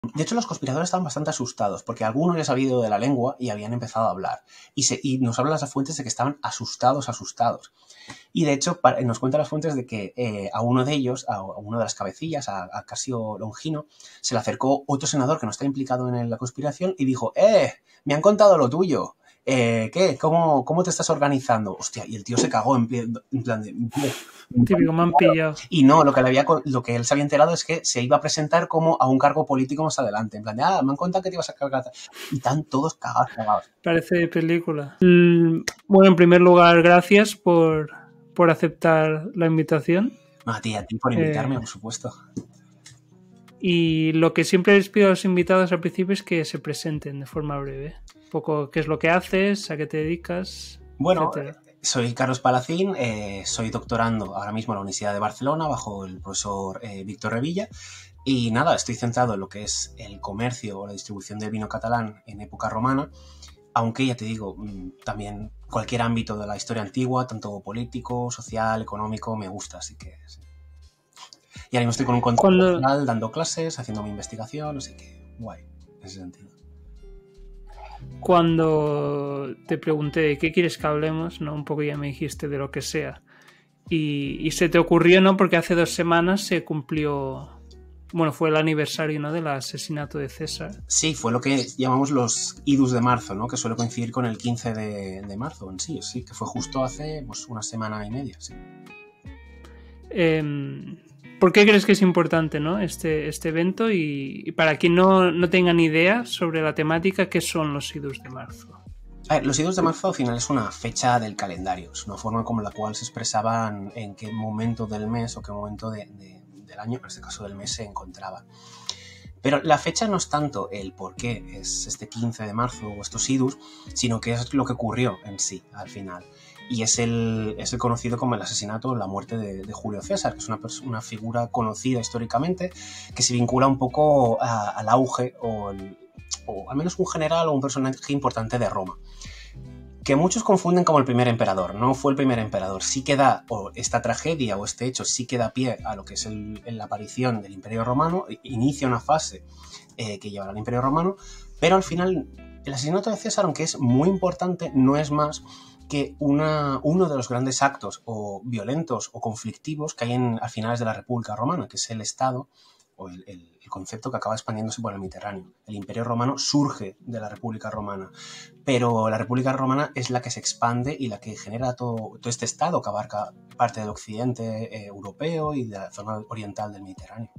De hecho, los conspiradores estaban bastante asustados, porque algunos ya sabían de la lengua y habían empezado a hablar. Y nos hablan las fuentes de que estaban asustados. Y de hecho, nos cuentan las fuentes de que a uno de ellos, a uno de las cabecillas, a Casio Longino, se le acercó otro senador que no está implicado en la conspiración y dijo, me han contado lo tuyo. ¿Qué? ¿Cómo te estás organizando? Hostia, y el tío se cagó en plan de... Típico, me han pillado. Y no, lo que él se había enterado es que se iba a presentar como a un cargo político más adelante. En plan de, me han contado que te ibas a cargar. Y están todos cagados. Parece película. Bueno, en primer lugar, gracias por aceptar la invitación. No, a ti por invitarme, por supuesto. Y lo que siempre les pido a los invitados al principio es que se presenten de forma breve. Un poco qué es lo que haces, a qué te dedicas, bueno, etcétera. Soy Carlos Palacín, soy doctorando ahora mismo en la Universidad de Barcelona bajo el profesor Víctor Revilla. Y nada, estoy centrado en lo que es el comercio o la distribución del vino catalán en época romana, aunque ya te digo, también cualquier ámbito de la historia antigua, tanto político, social, económico, me gusta, así que sí. Y ahora mismo estoy con un contrato laboral, dando clases, haciendo mi investigación, así que guay, en ese sentido. Cuando te pregunté de qué quieres que hablemos, ¿no? Un poco ya me dijiste de lo que sea. Y se te ocurrió, ¿no? Porque hace 2 semanas se cumplió... Bueno, fue el aniversario, ¿no? Del asesinato de César. Sí, fue lo que llamamos los idus de marzo, ¿no? Que suele coincidir con el 15 de marzo en sí, que fue justo hace pues, una semana y media, sí. ¿Por qué crees que es importante, ¿no? este evento? Y para quien no tenga ni idea sobre la temática, ¿qué son los idus de marzo? Los idus de marzo al final es una fecha del calendario, es una forma como la cual se expresaban en qué momento del mes o qué momento del año, en este caso del mes, se encontraba. Pero la fecha no es tanto el por qué es este 15 de marzo o estos idus, sino que es lo que ocurrió en sí al final. Y es el conocido como el asesinato o la muerte de Julio César, que es una figura conocida históricamente que se vincula un poco al auge o al menos un general o un personaje importante de Roma. Que muchos confunden como el primer emperador. No fue el primer emperador. Sí que da, o esta tragedia o este hecho sí que da pie a lo que es la aparición del Imperio Romano, inicia una fase que llevará al Imperio Romano, pero al final el asesinato de César, aunque es muy importante, no es más que uno de los grandes actos o violentos o conflictivos que hay a finales de la República Romana, que es el Estado o el concepto que acaba expandiéndose por el Mediterráneo. El Imperio Romano surge de la República Romana, pero la República Romana es la que se expande y la que genera todo este estado que abarca parte del occidente europeo y de la zona oriental del Mediterráneo.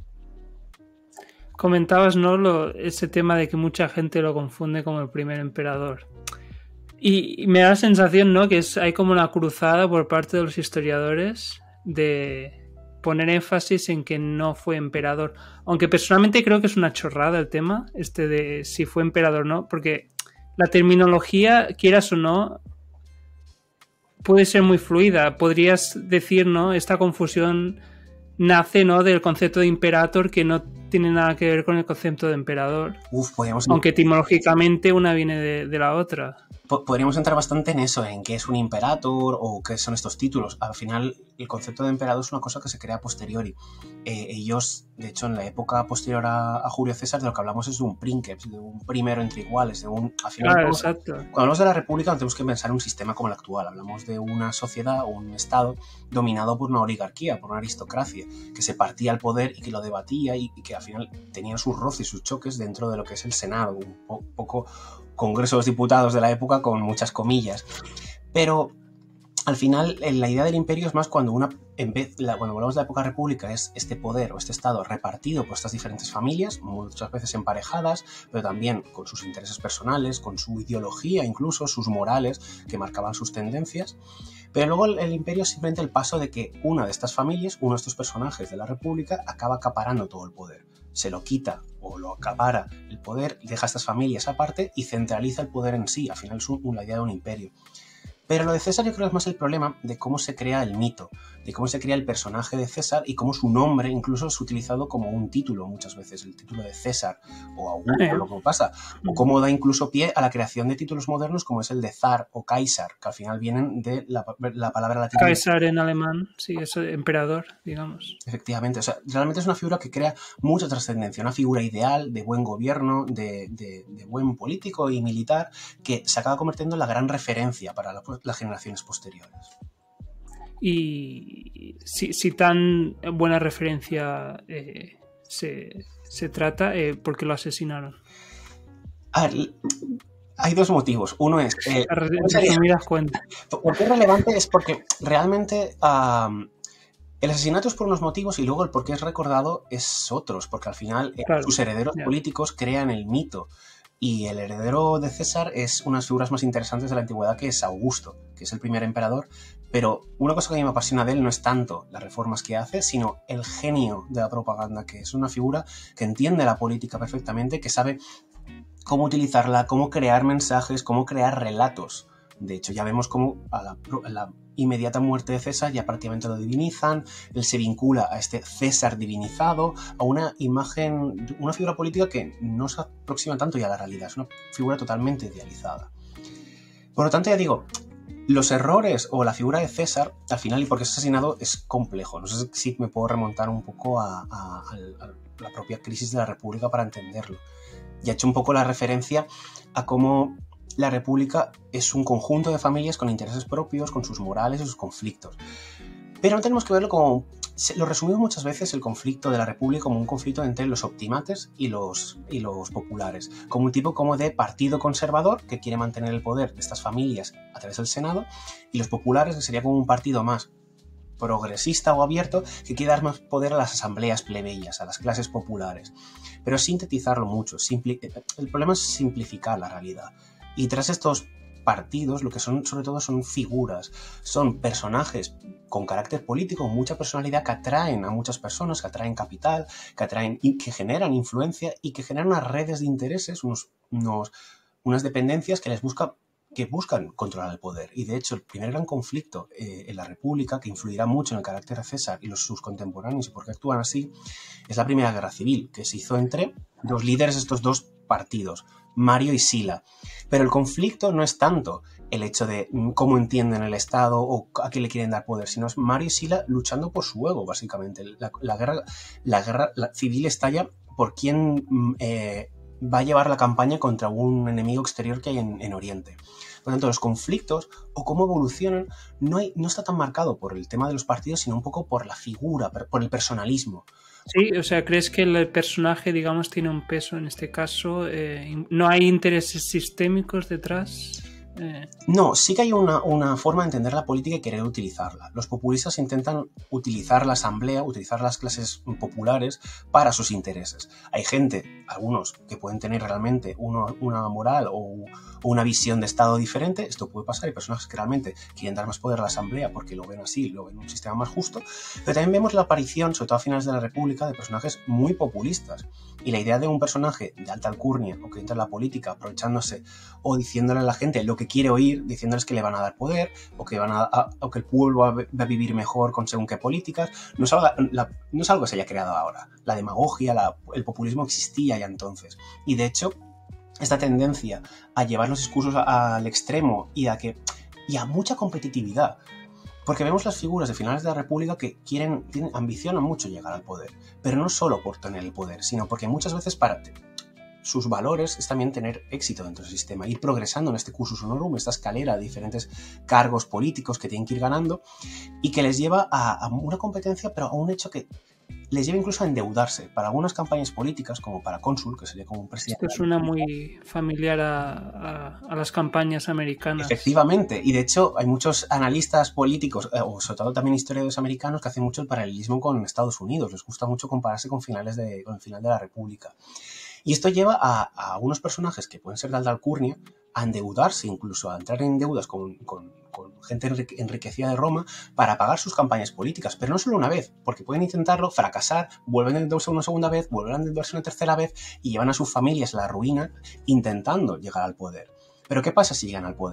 Comentabas, ¿no? Ese tema de que mucha gente lo confunde como el primer emperador. Y me da la sensación, ¿no? Que hay como una cruzada por parte de los historiadores de poner énfasis en que no fue emperador. Aunque personalmente creo que es una chorrada el tema, de si fue emperador o no, porque la terminología, quieras o no, puede ser muy fluida. Podrías decir, ¿no? Esta confusión nace, ¿no? Del concepto de imperator, que no tiene nada que ver con el concepto de emperador. Aunque etimológicamente una viene de la otra. Podríamos entrar bastante en eso, en qué es un imperator o qué son estos títulos. Al final, el concepto de emperador es una cosa que se crea a posteriori. Ellos, de hecho, en la época posterior a Julio César, de lo que hablamos es de un princeps, de un primero entre iguales, al final, exacto. Cuando hablamos de la república no tenemos que pensar en un sistema como el actual. Hablamos de una sociedad o un estado dominado por una oligarquía, por una aristocracia, que se partía el poder y que lo debatía y que al final tenía sus roces y sus choques dentro de lo que es el Senado, un poco Congreso de los Diputados de la época con muchas comillas. Pero al final la idea del imperio es más cuando cuando hablamos de la época república es este poder o este estado repartido por estas diferentes familias, muchas veces emparejadas, pero también con sus intereses personales, con su ideología, incluso sus morales que marcaban sus tendencias. Pero luego el imperio es simplemente el paso de que una de estas familias, uno de estos personajes de la república, acaba acaparando todo el poder. Se lo quita o lo acapara el poder, deja a estas familias aparte y centraliza el poder en sí. Al final es la idea de un imperio. Pero lo de César yo creo que es más el problema de cómo se crea el mito, de cómo se crea el personaje de César y cómo su nombre incluso es utilizado como un título muchas veces, el título de César o Augusto, lo que pasa, o cómo da incluso pie a la creación de títulos modernos como es el de zar o Kaiser, que al final vienen de la palabra latina. Kaiser en alemán, sí, es emperador, digamos. Efectivamente, o sea, realmente es una figura que crea mucha trascendencia, una figura ideal de buen gobierno, de buen político y militar, que se acaba convirtiendo en la gran referencia para las generaciones posteriores. Y si tan buena referencia se trata, ¿por qué lo asesinaron? A ver, hay dos motivos. Uno es... resumidas cuentas. ¿Por qué es relevante? Es porque realmente el asesinato es por unos motivos y luego el por qué es recordado es otros, porque al final claro, sus herederos políticos crean el mito. Y el heredero de César es una de las figuras más interesantes de la antigüedad, que es Augusto, que es el primer emperador. Pero una cosa que a mí me apasiona de él no es tanto las reformas que hace, sino el genio de la propaganda, que es una figura que entiende la política perfectamente, que sabe cómo utilizarla, cómo crear mensajes, cómo crear relatos. De hecho, ya vemos cómo a la inmediata muerte de César ya prácticamente lo divinizan, él se vincula a este César divinizado, a una imagen, una figura política que no se aproxima tanto ya a la realidad, es una figura totalmente idealizada. Por lo tanto, ya digo, los errores o la figura de César, al final, y por qué es asesinado, es complejo. No sé si me puedo remontar un poco a la propia crisis de la República para entenderlo. Y ha hecho un poco la referencia a cómo la República es un conjunto de familias con intereses propios, con sus morales y sus conflictos. Pero no tenemos que verlo como... Lo resumimos muchas veces el conflicto de la República como un conflicto entre los optimates y los populares, como un tipo como de partido conservador que quiere mantener el poder de estas familias a través del Senado, y los populares que sería como un partido más progresista o abierto que quiere dar más poder a las asambleas plebeyas, a las clases populares. Pero sintetizarlo mucho, el problema es simplificar la realidad. Y tras estos partidos lo que son sobre todo son figuras, son personajes con carácter político, con mucha personalidad, que atraen a muchas personas, que atraen capital, que generan influencia y que generan unas redes de intereses, unas dependencias que buscan controlar el poder. Y de hecho el primer gran conflicto en la República, que influirá mucho en el carácter de César y sus contemporáneos y por qué actúan así, es la Primera Guerra Civil, que se hizo entre los líderes de estos dos partidos, Mario y Sila. Pero el conflicto no es tanto el hecho de cómo entienden el Estado o a qué le quieren dar poder, sino es Mario y Sila luchando por su ego, básicamente. La guerra civil estalla por quién va a llevar la campaña contra un enemigo exterior que hay en Oriente. Por lo tanto, los conflictos o cómo evolucionan no está tan marcado por el tema de los partidos, sino un poco por la figura, por el personalismo. Sí, o sea, ¿crees que el personaje, digamos, tiene un peso en este caso? ¿No hay intereses sistémicos detrás? No, sí que hay una forma de entender la política y querer utilizarla. Los populistas intentan utilizar la asamblea, utilizar las clases populares para sus intereses. Hay gente, algunos, que pueden tener realmente una moral o una visión de Estado diferente. Esto puede pasar. Hay personas que realmente quieren dar más poder a la asamblea porque lo ven así, lo ven un sistema más justo. Pero también vemos la aparición, sobre todo a finales de la República, de personajes muy populistas. Y la idea de un personaje de alta alcurnia o que entra en la política aprovechándose o diciéndole a la gente lo que quiere oír, diciéndoles que le van a dar poder o que el pueblo va a vivir mejor con según qué políticas, no es algo que se haya creado ahora. La demagogia, el populismo existía ya entonces. Y de hecho, esta tendencia a llevar los discursos al extremo y a mucha competitividad, porque vemos las figuras de finales de la República que ambicionan mucho llegar al poder, pero no solo por tener el poder, sino porque muchas veces sus valores es también tener éxito dentro del sistema, ir progresando en este cursus honorum, esta escalera de diferentes cargos políticos que tienen que ir ganando y que les lleva a una competencia, pero a un hecho que les lleva incluso a endeudarse para algunas campañas políticas, como para cónsul, que sería como un presidente. Esto suena muy familiar a las campañas americanas. Efectivamente, y de hecho hay muchos analistas políticos, o sobre todo también historiadores americanos, que hacen mucho el paralelismo con Estados Unidos. Les gusta mucho compararse con el final de la República. Y esto lleva a unos personajes que pueden ser de alta alcurnia a endeudarse, incluso a entrar en deudas con gente enriquecida de Roma para pagar sus campañas políticas, pero no solo una vez, porque pueden intentarlo, fracasar, vuelven a endeudarse una segunda vez, vuelven a endeudarse una tercera vez y llevan a sus familias a la ruina intentando llegar al poder. Pero ¿qué pasa si llegan al poder?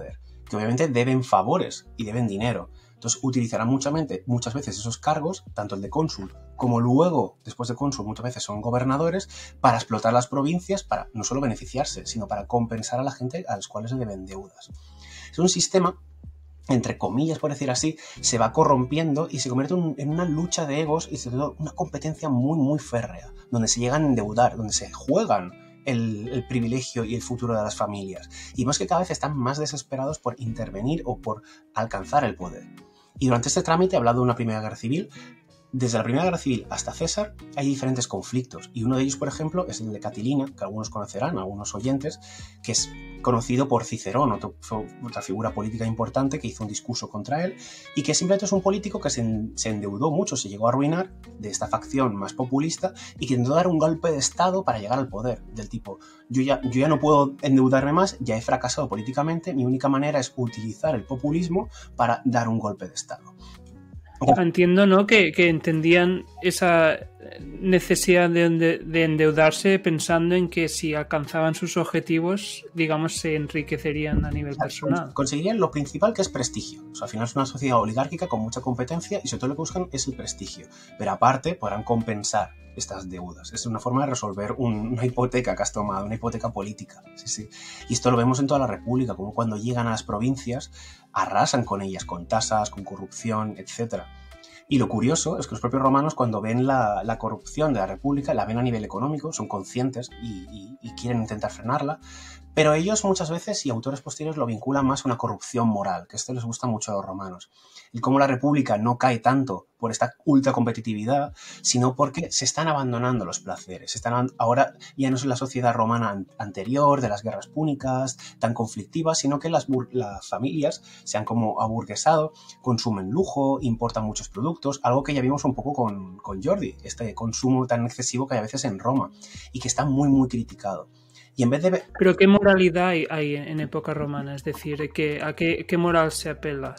que obviamente deben favores y deben dinero. Entonces utilizarán muchas veces esos cargos, tanto el de cónsul como luego, después de cónsul, muchas veces son gobernadores, para explotar las provincias, para no solo beneficiarse, sino para compensar a la gente a las cuales le deben deudas. Es un sistema, entre comillas, por decir así, se va corrompiendo y se convierte en una lucha de egos y sobre todo una competencia muy, muy férrea, donde se llegan a endeudar, donde se juegan el privilegio y el futuro de las familias. Y vemos que cada vez están más desesperados por intervenir o por alcanzar el poder. Y durante este trámite, he hablado de una Primera Guerra Civil. Desde la Primera Guerra Civil hasta César hay diferentes conflictos, y uno de ellos, por ejemplo, es el de Catilina, que algunos conocerán, algunos oyentes, que es conocido por Cicerón, otra figura política importante que hizo un discurso contra él, y que simplemente es un político que se endeudó mucho, se llegó a arruinar de esta facción más populista y que intentó dar un golpe de estado para llegar al poder, del tipo, yo ya no puedo endeudarme más, ya he fracasado políticamente, mi única manera es utilizar el populismo para dar un golpe de estado. Entiendo, ¿no? Que entendían esa necesidad de endeudarse pensando en que si alcanzaban sus objetivos, digamos, se enriquecerían a nivel personal. Conseguirían lo principal, que es prestigio. O sea, al final es una sociedad oligárquica con mucha competencia y sobre todo lo que buscan es el prestigio. Pero aparte podrán compensar estas deudas. Es una forma de resolver una hipoteca que has tomado, una hipoteca política. Sí, sí. Y esto lo vemos en toda la República, como cuando llegan a las provincias, arrasan con ellas, con tasas, con corrupción, etc. Y lo curioso es que los propios romanos, cuando ven la corrupción de la República, la ven a nivel económico, son conscientes y quieren intentar frenarla, pero ellos muchas veces, y autores posteriores, lo vinculan más a una corrupción moral, que esto les gusta mucho a los romanos. Y cómo la República no cae tanto por esta ultra competitividad, sino porque se están abandonando los placeres. Ahora ya no es la sociedad romana anterior, de las guerras púnicas, tan conflictivas, sino que las familias se han como aburguesado, consumen lujo, importan muchos productos, algo que ya vimos un poco con Jordi, este consumo tan excesivo que hay a veces en Roma, y que está muy, muy criticado. Y en vez de... ¿Pero qué moralidad hay en época romana? Es decir, ¿a qué moral se apela?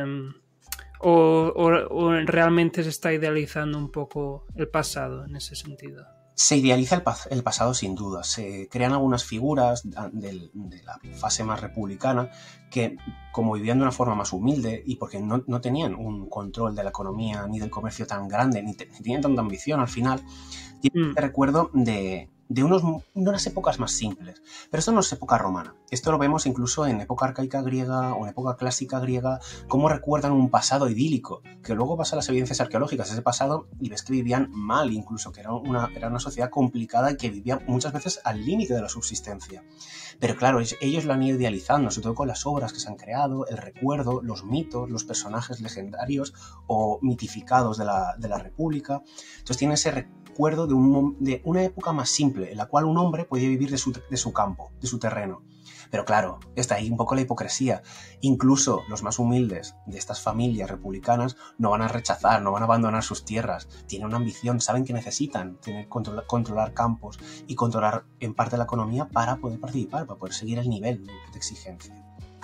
¿O realmente se está idealizando un poco el pasado en ese sentido? Se idealiza el pasado sin duda. Se crean algunas figuras de la fase más republicana que, como vivían de una forma más humilde y porque no tenían un control de la economía ni del comercio tan grande, ni tenían tanta ambición al final, tienen este recuerdo de unas épocas más simples. Pero esto no es época romana. Esto lo vemos incluso en época arcaica griega o en época clásica griega, cómo recuerdan un pasado idílico, que luego vas a las evidencias arqueológicas de ese pasado y ves que vivían mal incluso, que era una sociedad complicada y que vivía muchas veces al límite de la subsistencia. Pero claro, ellos lo han ido idealizando, sobre todo con las obras que se han creado, el recuerdo, los mitos, los personajes legendarios o mitificados de la República. Entonces tiene ese recuerdo de una época más simple, en la cual un hombre podía vivir de su campo, de su terreno. Pero claro, está ahí un poco la hipocresía. Incluso los más humildes de estas familias republicanas no van a rechazar, no van a abandonar sus tierras. Tienen una ambición, saben que necesitan controlar campos y controlar en parte la economía para poder participar, para poder seguir el nivel de exigencia.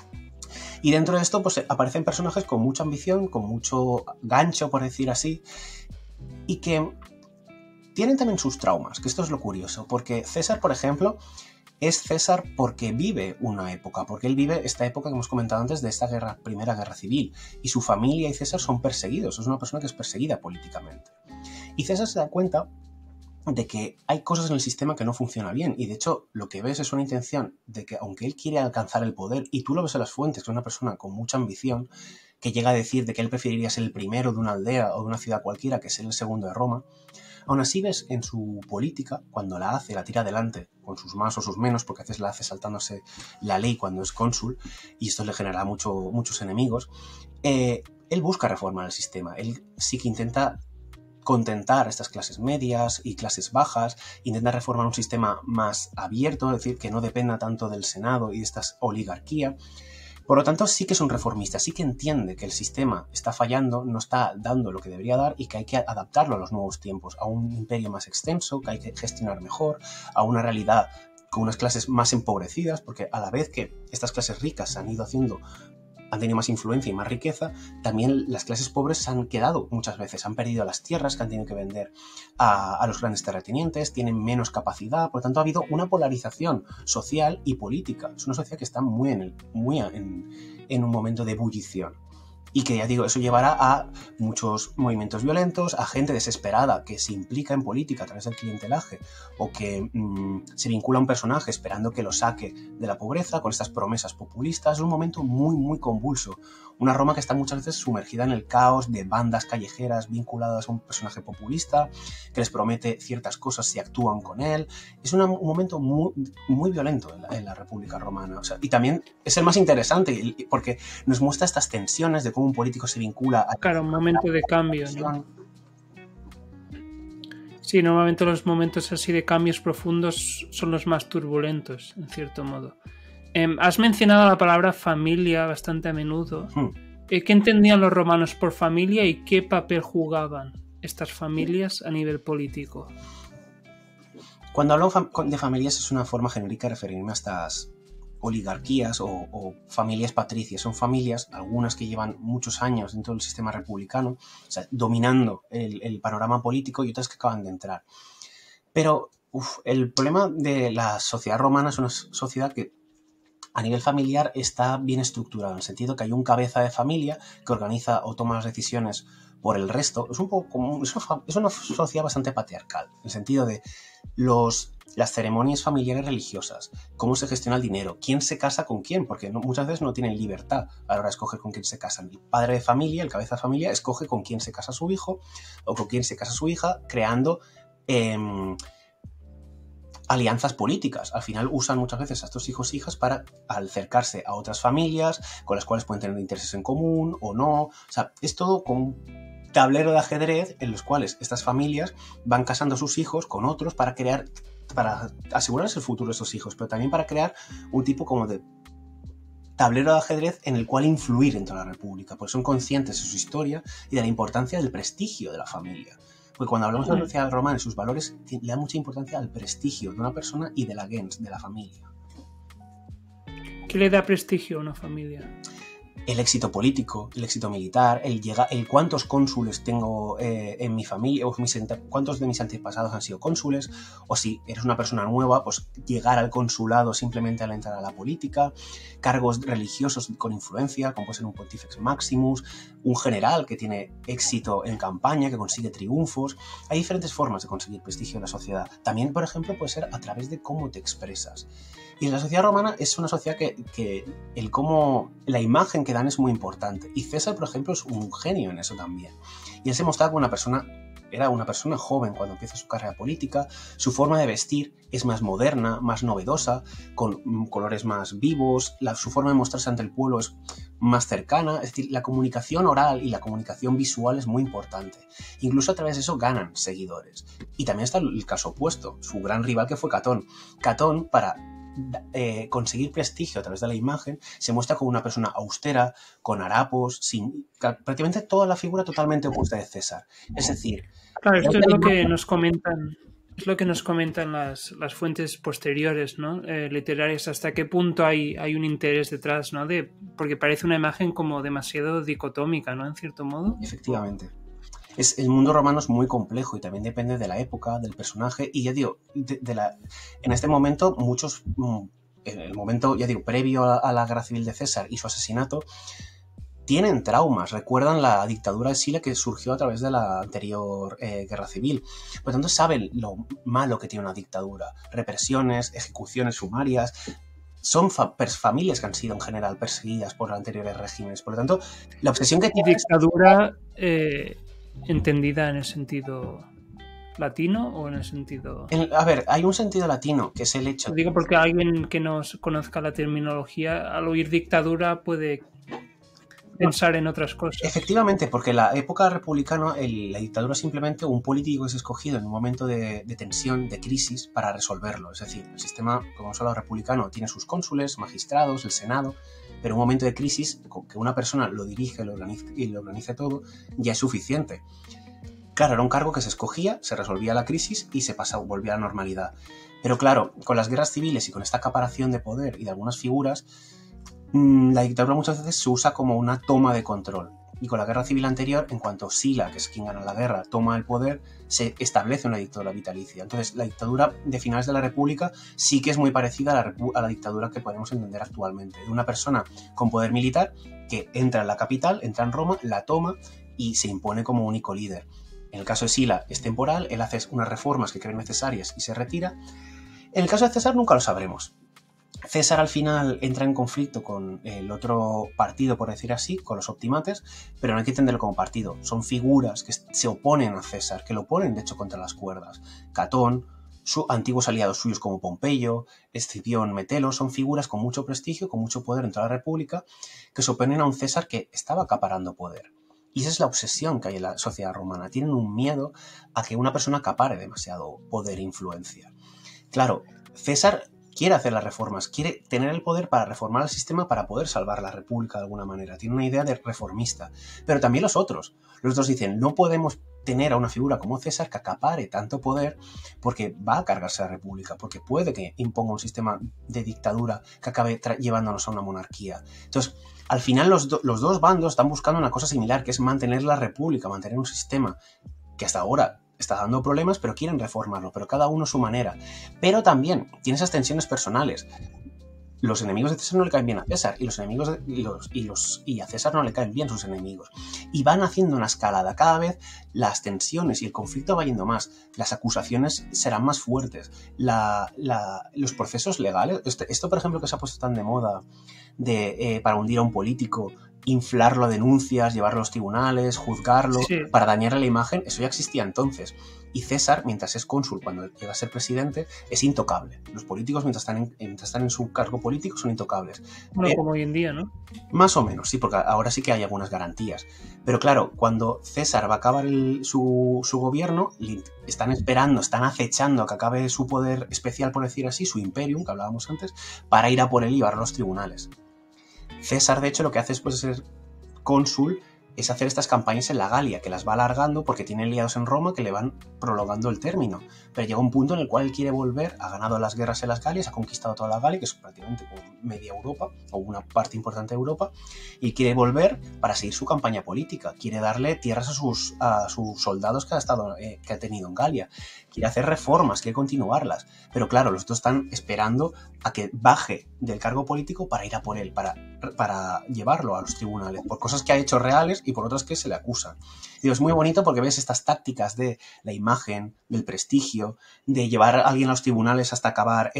Y dentro de esto pues aparecen personajes con mucha ambición, con mucho gancho, por decir así, y que tienen también sus traumas, que esto es lo curioso, porque César, por ejemplo, es César porque vive una época, porque él vive esta época que hemos comentado antes de esta Primera Guerra Civil, y su familia y César son perseguidos, es una persona que es perseguida políticamente. Y César se da cuenta de que hay cosas en el sistema que no funcionan bien, y de hecho lo que ves es una intención de que, aunque él quiere alcanzar el poder, y tú lo ves en las fuentes, que es una persona con mucha ambición, que llega a decir de que él preferiría ser el primero de una aldea o de una ciudad cualquiera que ser el segundo de Roma, aún así ves en su política, cuando la tira adelante, con sus más o sus menos, porque a veces la hace saltándose la ley cuando es cónsul, y esto le genera muchos enemigos, él busca reformar el sistema, él sí que intenta contentar a estas clases medias y clases bajas, intenta reformar un sistema más abierto, es decir, que no dependa tanto del Senado y de esta oligarquía. Por lo tanto, sí que es un reformista, sí que entiende que el sistema está fallando, no está dando lo que debería dar y que hay que adaptarlo a los nuevos tiempos, a un imperio más extenso, que hay que gestionar mejor, a una realidad con unas clases más empobrecidas, porque a la vez que estas clases ricas se han ido haciendo han tenido más influencia y más riqueza, también las clases pobres se han quedado muchas veces, han perdido las tierras que han tenido que vender a los grandes terratenientes, tienen menos capacidad, por lo tanto ha habido una polarización social y política. Es una sociedad que está muy en un momento de ebullición. Y que, ya digo, eso llevará a muchos movimientos violentos, a gente desesperada que se implica en política a través del clientelaje o que se vincula a un personaje esperando que lo saque de la pobreza con estas promesas populistas. Es un momento muy, muy convulso. Una Roma que está muchas veces sumergida en el caos de bandas callejeras vinculadas a un personaje populista que les promete ciertas cosas si actúan con él. Es un momento muy, muy violento en la República Romana. O sea, y también es el más interesante porque nos muestra estas tensiones de cómo un político se vincula a... Claro, un momento de cambio, ¿no? Sí, normalmente los momentos así de cambios profundos son los más turbulentos, en cierto modo. Has mencionado la palabra familia bastante a menudo. ¿Qué entendían los romanos por familia y qué papel jugaban estas familias a nivel político? Cuando hablo de familias es una forma genérica de referirme a estas oligarquías o familias patricias. Son familias, algunas que llevan muchos años dentro del sistema republicano, o sea, dominando el panorama político, y otras que acaban de entrar. Pero el problema de la sociedad romana es una sociedad que a nivel familiar está bien estructurada, en el sentido que hay un cabeza de familia que organiza o toma las decisiones por el resto. Es un poco como, es una sociedad bastante patriarcal, en el sentido de las ceremonias familiares religiosas, cómo se gestiona el dinero, quién se casa con quién, porque muchas veces no tienen libertad a la hora de escoger con quién se casan. El padre de familia, el cabeza de familia, escoge con quién se casa su hijo o con quién se casa su hija, creando alianzas políticas. Al final usan muchas veces a estos hijos e hijas para acercarse a otras familias con las cuales pueden tener intereses en común o no. O sea, es todo como un tablero de ajedrez en los cuales estas familias van casando a sus hijos con otros para asegurarse el futuro de esos hijos, pero también para crear un tipo como de tablero de ajedrez en el cual influir en toda la república, porque son conscientes de su historia y de la importancia del prestigio de la familia. Porque cuando hablamos de la sociedad romana y sus valores, le da mucha importancia al prestigio de una persona y de la gens, de la familia. ¿Qué le da prestigio a una familia? El éxito político, el éxito militar, el cuántos cónsules tengo en mi familia, o cuántos de mis antepasados han sido cónsules, o si eres una persona nueva, pues llegar al consulado simplemente al entrar a la política, cargos religiosos con influencia, como puede ser un Pontifex Maximus, un general que tiene éxito en campaña, que consigue triunfos. Hay diferentes formas de conseguir prestigio en la sociedad. También, por ejemplo, puede ser a través de cómo te expresas. Y en la sociedad romana es una sociedad que la imagen que dan es muy importante. Y César, por ejemplo, es un genio en eso también. Y él se mostraba como era una persona joven cuando empieza su carrera política. Su forma de vestir es más moderna, más novedosa, con colores más vivos. Su forma de mostrarse ante el pueblo es más cercana. Es decir, la comunicación oral y la comunicación visual es muy importante. Incluso a través de eso ganan seguidores. Y también está el caso opuesto, su gran rival que fue Catón. Catón, para conseguir prestigio a través de la imagen, se muestra como una persona austera, con harapos, prácticamente toda la figura totalmente opuesta de César. Es decir, claro, esto es lo que nos comentan. Es lo que nos comentan las fuentes posteriores, ¿no? Literarias, hasta qué punto hay un interés detrás, ¿no? Porque parece una imagen como demasiado dicotómica, ¿no? En cierto modo. Efectivamente. El mundo romano es muy complejo y también depende de la época, del personaje, y ya digo, en este momento en el momento, ya digo, previo a la guerra civil de César y su asesinato, tienen traumas, recuerdan la dictadura de Sila que surgió a través de la anterior guerra civil. Por lo tanto, saben lo malo que tiene una dictadura, represiones, ejecuciones sumarias. Son familias que han sido en general perseguidas por los anteriores regímenes. Por lo tanto, la obsesión que tiene... Dictadura entendida en el sentido latino o en el sentido... A ver, hay un sentido latino, que es el hecho... Lo digo porque alguien que no conozca la terminología, al oír dictadura puede pensar en otras cosas. Efectivamente, porque en la época republicana la dictadura es simplemente un político que es escogido en un momento de tensión, de crisis, para resolverlo. Es decir, el sistema, como hemos hablado, republicano tiene sus cónsules, magistrados, el senado, pero un momento de crisis, que una persona lo dirige lo organice todo, ya es suficiente. Claro, era un cargo que se escogía, se resolvía la crisis y volvía a la normalidad. Pero claro, con las guerras civiles y con esta acaparación de poder y de algunas figuras, la dictadura muchas veces se usa como una toma de control. Y con la guerra civil anterior, en cuanto Sila, que es quien gana la guerra, toma el poder, se establece una dictadura vitalicia. Entonces, la dictadura de finales de la República sí que es muy parecida a la dictadura que podemos entender actualmente. De una persona con poder militar que entra en la capital, entra en Roma, la toma y se impone como único líder. En el caso de Sila es temporal, él hace unas reformas que cree necesarias y se retira. En el caso de César nunca lo sabremos. César al final entra en conflicto con el otro partido, por decir así, con los optimates, pero no hay que entenderlo como partido. Son figuras que se oponen a César, que lo ponen de hecho contra las cuerdas. Catón, antiguos aliados suyos como Pompeyo, Escipión, Metelo, son figuras con mucho prestigio, con mucho poder en toda la República, que se oponen a un César que estaba acaparando poder. Y esa es la obsesión que hay en la sociedad romana. Tienen un miedo a que una persona acapare demasiado poder e influencia. Claro, César quiere hacer las reformas, quiere tener el poder para reformar el sistema para poder salvar la república de alguna manera. Tiene una idea de reformista. Pero también los otros dicen, no podemos tener a una figura como César que acapare tanto poder porque va a cargarse la república, porque puede que imponga un sistema de dictadura que acabe llevándonos a una monarquía. Entonces, al final los dos bandos están buscando una cosa similar, que es mantener la república, mantener un sistema que hasta ahora está dando problemas, pero quieren reformarlo, pero cada uno a su manera. Pero también tiene esas tensiones personales. Los enemigos de César no le caen bien a César, y los enemigos y a César no le caen bien sus enemigos. Y van haciendo una escalada. Cada vez las tensiones y el conflicto va yendo más. Las acusaciones serán más fuertes. Los procesos legales, esto por ejemplo que se ha puesto tan de moda para hundir a un político, inflarlo a denuncias, llevarlo a los tribunales, juzgarlo, sí, para dañarle la imagen, eso ya existía entonces. Y César, mientras es cónsul, cuando llega a ser presidente, es intocable. Los políticos, mientras están en su cargo político, son intocables. Bueno, como hoy en día, ¿no? Más o menos, sí, porque ahora sí que hay algunas garantías. Pero claro, cuando César va a acabar su gobierno, están esperando, están acechando a que acabe su poder especial, por decir así, su imperium, que hablábamos antes, para ir a por él y llevarlo a los tribunales. César, de hecho, lo que hace después de ser cónsul es hacer estas campañas en la Galia, que las va alargando porque tiene aliados en Roma que le van prolongando el término. Pero llega un punto en el cual él quiere volver, ha ganado las guerras en las Galias, ha conquistado toda la Galia, que es prácticamente como media Europa, o una parte importante de Europa, y quiere volver para seguir su campaña política. Quiere darle tierras a sus soldados que ha tenido en Galia. Quiere hacer reformas, quiere continuarlas. Pero claro, los dos están esperando a que baje del cargo político para ir a por él, para llevarlo a los tribunales, por cosas que ha hecho reales y por otras que se le acusan. Y es muy bonito porque ves estas tácticas de la imagen, del prestigio, de llevar a alguien a los tribunales hasta acabar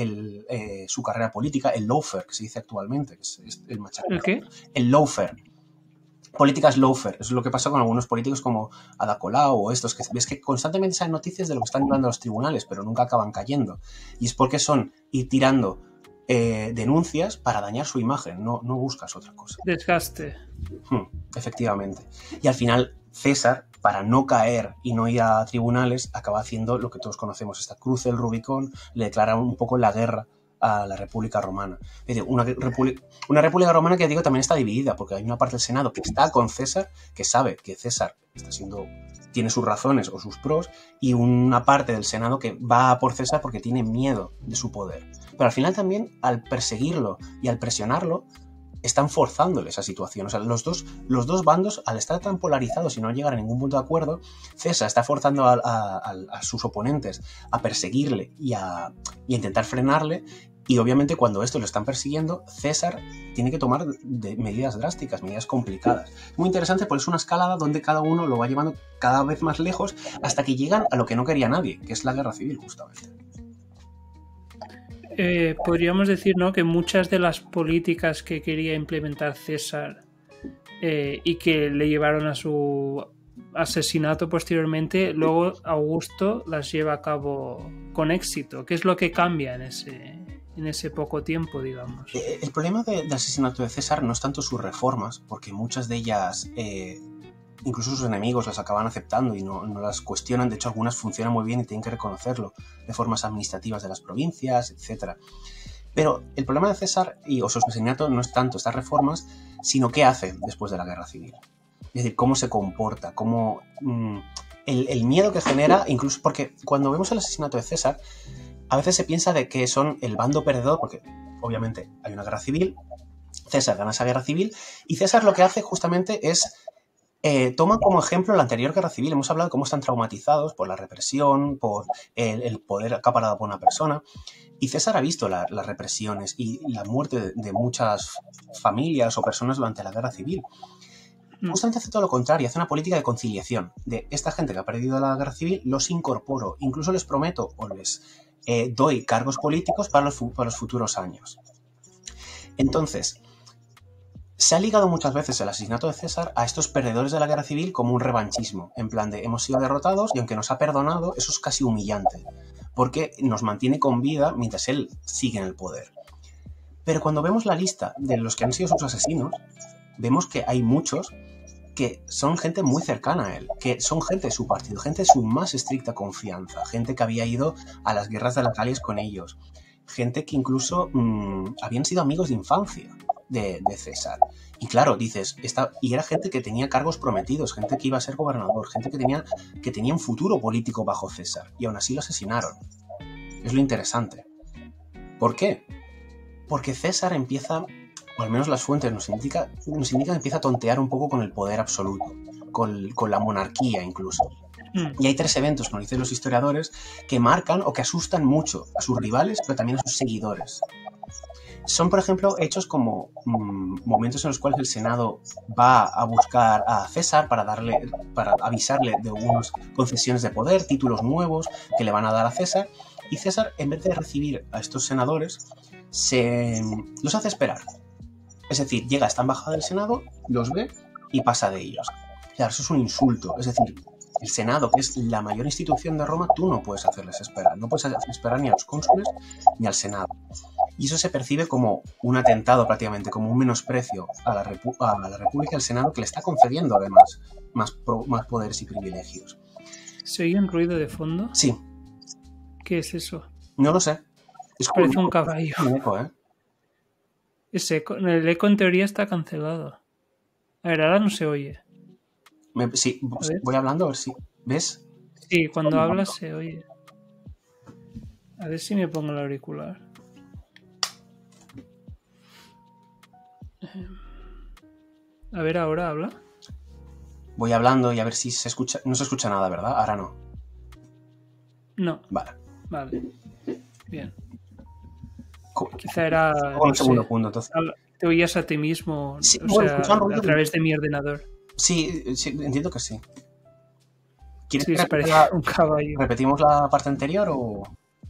su carrera política, el lawfare, que se dice actualmente, que es el machaca. ¿El qué? El lawfare. Políticas lawfare, eso es lo que pasa con algunos políticos como Ada Colau o estos, que ves que constantemente salen noticias de lo que están llevando a los tribunales, pero nunca acaban cayendo. Y es porque son ir tirando denuncias para dañar su imagen, no buscas otra cosa. Desgaste. Efectivamente. Y al final, César, para no caer y no ir a tribunales, acaba haciendo lo que todos conocemos, esta cruz del Rubicón, le declara un poco la guerra a la República Romana. Es decir, una República Romana que, digo, también está dividida, porque hay una parte del Senado que está con César, que sabe que César tiene sus razones o sus pros, y una parte del Senado que va por César porque tiene miedo de su poder. Pero al final también, al perseguirlo y al presionarlo, están forzándole esa situación. O sea, los dos bandos, al estar tan polarizados y no llegar a ningún punto de acuerdo, César está forzando a sus oponentes a perseguirle y a intentar frenarle. Y obviamente cuando esto lo están persiguiendo, César tiene que tomar medidas drásticas, medidas complicadas. Es muy interesante porque es una escalada donde cada uno lo va llevando cada vez más lejos hasta que llegan a lo que no quería nadie, que es la guerra civil, justamente. Podríamos decir, ¿no?, que muchas de las políticas que quería implementar César y que le llevaron a su asesinato posteriormente, luego Augusto las lleva a cabo con éxito. ¿Qué es lo que cambia en ese poco tiempo, digamos? El problema del asesinato de César no es tanto sus reformas, porque muchas de ellas incluso sus enemigos las acaban aceptando y no las cuestionan. De hecho, algunas funcionan muy bien y tienen que reconocerlo. Reformas administrativas de las provincias, etc. Pero el problema de César o su asesinato no es tanto estas reformas, sino qué hace después de la guerra civil. Es decir, cómo se comporta, cómo el miedo que genera, incluso porque cuando vemos el asesinato de César, a veces se piensa de que son el bando perdedor, porque obviamente hay una guerra civil, César gana esa guerra civil y César lo que hace justamente es toma como ejemplo la anterior guerra civil. Hemos hablado de cómo están traumatizados por la represión, por el poder acaparado por una persona. Y César ha visto las represiones y la muerte de muchas familias o personas durante la guerra civil. Justamente hace todo lo contrario, hace una política de conciliación. De esta gente que ha perdido la guerra civil, los incorporo, incluso les prometo o les doy cargos políticos para los futuros años. Entonces, se ha ligado muchas veces el asesinato de César a estos perdedores de la guerra civil como un revanchismo, en plan de hemos sido derrotados y aunque nos ha perdonado, eso es casi humillante, porque nos mantiene con vida mientras él sigue en el poder. Pero cuando vemos la lista de los que han sido sus asesinos, vemos que hay muchos que son gente muy cercana a él, que son gente de su partido, gente de su más estricta confianza, gente que había ido a las guerras de las Galias con ellos, gente que incluso habían sido amigos de infancia de César. Y claro, dices, y era gente que tenía cargos prometidos, gente que iba a ser gobernador, gente que tenía un futuro político bajo César, y aún así lo asesinaron. Es lo interesante. ¿Por qué? Porque César empieza, o al menos las fuentes nos indican que empieza a tontear un poco con el poder absoluto, con la monarquía incluso. Y hay 3 eventos, como dicen los historiadores, que marcan o que asustan mucho a sus rivales, pero también a sus seguidores. Son, por ejemplo, hechos como momentos en los cuales el Senado va a buscar a César para avisarle de algunas concesiones de poder, títulos nuevos que le van a dar a César, y César, en vez de recibir a estos senadores, los hace esperar. Es decir, llega a esta embajada del Senado, los ve y pasa de ellos. Claro, eso es un insulto. Es decir, el Senado, que es la mayor institución de Roma, tú no puedes hacerles esperar. No puedes hacer esperar ni a los cónsules ni al Senado. Y eso se percibe como un atentado prácticamente, como un menosprecio a la República y al Senado, que le está concediendo además más poderes y privilegios. ¿Se oye un ruido de fondo? Sí. ¿Qué es eso? No lo sé. Parece un caballo. Un eco, ¿eh? El eco en teoría está cancelado. A ver, ahora no se oye. Sí, voy hablando a ver si... ¿Ves? Sí, cuando hablas se oye. A ver si me pongo el auricular. A ver, ahora habla. Voy hablando y a ver si se escucha. No se escucha nada, ¿verdad? Ahora no. No. Vale. Bien. Quizá era... Con el segundo punto, entonces. Te oías a ti mismo, sí, a través de mi ordenador. Sí, entiendo que sí. ¿Quieres sí, que parece un caballo. ¿Repetimos la parte anterior o...?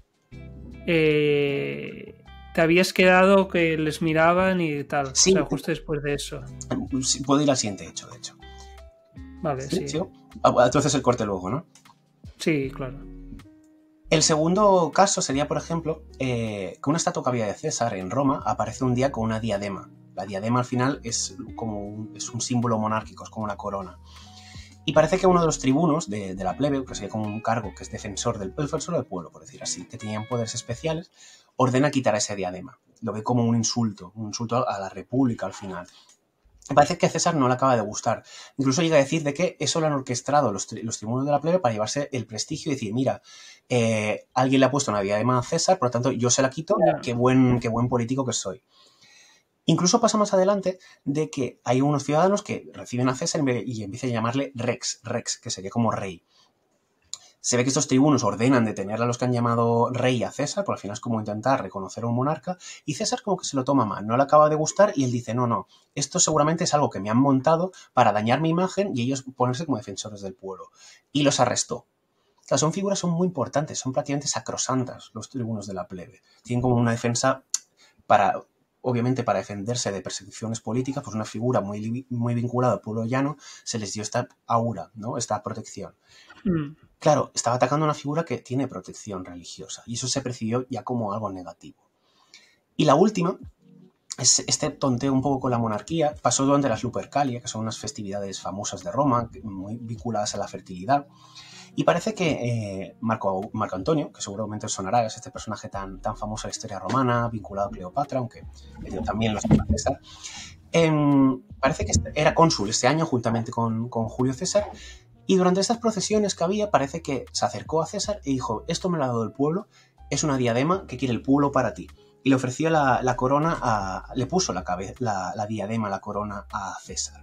Te habías quedado que les miraban y tal. Sí. O sea, justo después de eso. Sí, puedo ir al siguiente hecho, de hecho. Vale, sí. Entonces el corte luego, ¿no? Sí, claro. El segundo caso sería, por ejemplo, que una estatua que había de César en Roma aparece un día con una diadema. La diadema al final es un símbolo monárquico, es como una corona. Y parece que uno de los tribunos de la plebe, que sería como un cargo que es defensor del pueblo, por decir así, que tenían poderes especiales, ordena quitar ese diadema. Lo ve como un insulto a la república al final. Parece que a César no le acaba de gustar. Incluso llega a decir de que eso lo han orquestado los tribunos de la plebe para llevarse el prestigio y decir, mira, alguien le ha puesto una diadema a César, por lo tanto yo se la quito, qué buen político que soy. Incluso pasa más adelante de que hay unos ciudadanos que reciben a César y empiezan a llamarle Rex, que sería como rey. Se ve que estos tribunos ordenan detener a los que han llamado rey a César, porque al final es como intentar reconocer a un monarca, y César como que se lo toma mal, no le acaba de gustar y él dice, no, esto seguramente es algo que me han montado para dañar mi imagen y ellos ponerse como defensores del pueblo. Y los arrestó. O sea, son muy importantes, son prácticamente sacrosantas los tribunos de la plebe. Tienen como una defensa obviamente para defenderse de persecuciones políticas, pues una figura muy vinculada al pueblo llano, se les dio esta aura, ¿no? Esta protección. Claro, estaba atacando a una figura que tiene protección religiosa y eso se percibió ya como algo negativo. Y la última, este tonteo un poco con la monarquía, pasó durante las Lupercalia, que son unas festividades famosas de Roma, muy vinculadas a la fertilidad. Y parece que Marco Antonio, que seguramente os sonará, es este personaje tan famoso en la historia romana, vinculado a Cleopatra, aunque también lo es César, parece que era cónsul este año juntamente con Julio César. Y durante estas procesiones que había, parece que se acercó a César y dijo, esto me lo ha dado el pueblo, es una diadema que quiere el pueblo para ti. y le ofreció la corona, le puso la diadema, la corona a César.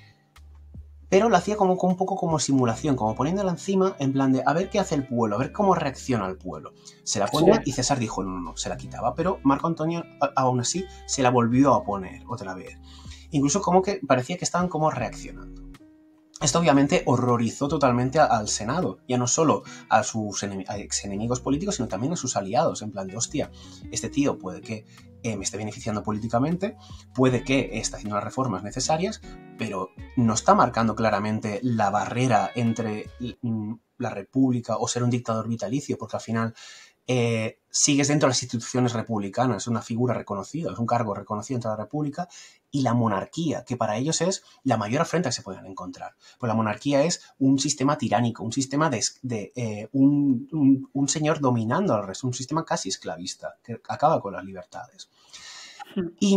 Pero lo hacía como un poco como simulación, como poniéndola encima en plan de a ver qué hace el pueblo, a ver cómo reacciona el pueblo. Se la ponía y César dijo no, se la quitaba, pero Marco Antonio aún así se la volvió a poner otra vez. Incluso como que parecía que estaban como reaccionando. Esto obviamente horrorizó totalmente al Senado, ya no solo a sus ex-enemigos políticos, sino también a sus aliados, en plan de, hostia, este tío puede que me esté beneficiando políticamente, puede que esté haciendo las reformas necesarias, pero no está marcando claramente la barrera entre la república o ser un dictador vitalicio, porque al final sigues dentro de las instituciones republicanas, es una figura reconocida, es un cargo reconocido dentro de la república, y la monarquía, que para ellos es la mayor afrenta que se pueden encontrar. Pues la monarquía es un sistema tiránico, un sistema de un señor dominando al resto, un sistema casi esclavista, que acaba con las libertades. Y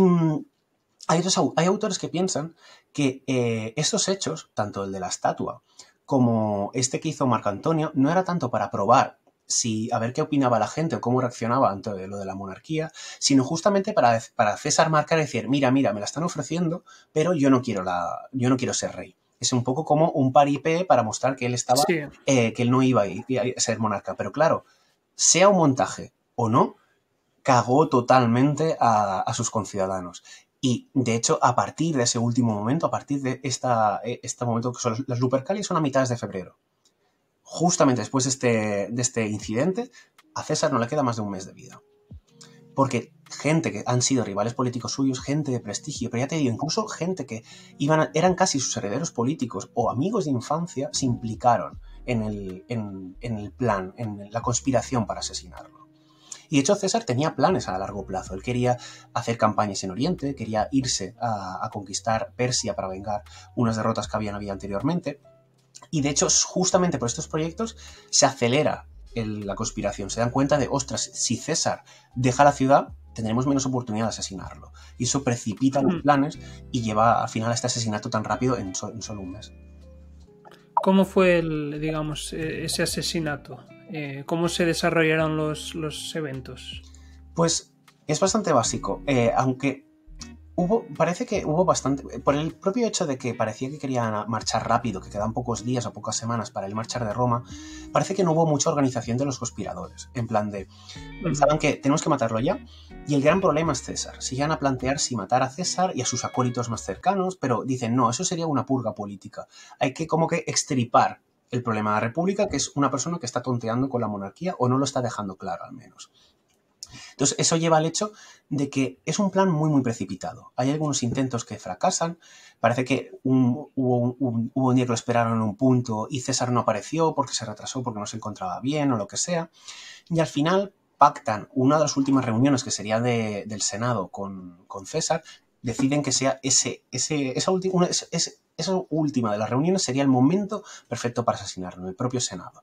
hay autores que piensan que estos hechos, tanto el de la estatua como este que hizo Marco Antonio, no era tanto para probar a ver qué opinaba la gente o cómo reaccionaba ante lo de la monarquía, sino justamente para César marcar y decir, mira, me la están ofreciendo, pero yo no quiero ser rey. Es un poco como un paripé para mostrar que él estaba, que él no iba a ser monarca. Pero claro, sea un montaje o no, cagó totalmente a sus conciudadanos. Y, de hecho, a partir de ese último momento, a partir de este momento que son las Lupercalias, son a mitades de febrero. Justamente después de este incidente, a César no le queda más de un mes de vida. Porque gente que han sido rivales políticos suyos, gente de prestigio, pero ya te digo, incluso gente que eran casi sus herederos políticos o amigos de infancia, se implicaron en el plan, en la conspiración para asesinarlo. Y de hecho César tenía planes a largo plazo. Él quería hacer campañas en Oriente, quería irse a conquistar Persia para vengar unas derrotas que habían habido anteriormente. Y de hecho, justamente por estos proyectos se acelera la conspiración. Se dan cuenta de, ostras, si César deja la ciudad, tendremos menos oportunidad de asesinarlo. Y eso precipita los planes y lleva al final a este asesinato tan rápido en solo un mes. ¿Cómo fue ese asesinato? ¿Cómo se desarrollaron los eventos? Pues es bastante básico, aunque parece que hubo bastante, por el propio hecho de que parecía que querían marchar rápido, que quedan pocos días o pocas semanas para el marchar de Roma, parece que no hubo mucha organización de los conspiradores, en plan de, pensaban que tenemos que matarlo ya, y el gran problema es César. Se iban a plantear si matar a César y a sus acólitos más cercanos, pero dicen, no, eso sería una purga política, hay que como que extirpar el problema de la república, que es una persona que está tonteando con la monarquía o no lo está dejando claro al menos. Entonces eso lleva al hecho de que es un plan muy muy precipitado. Hay algunos intentos que fracasan, parece que hubo un día que lo esperaron en un punto y César no apareció porque se retrasó, porque no se encontraba bien o lo que sea, y al final pactan una de las últimas reuniones que sería del Senado con César, deciden que sea esa última de las reuniones sería el momento perfecto para asesinarlo, en el propio Senado.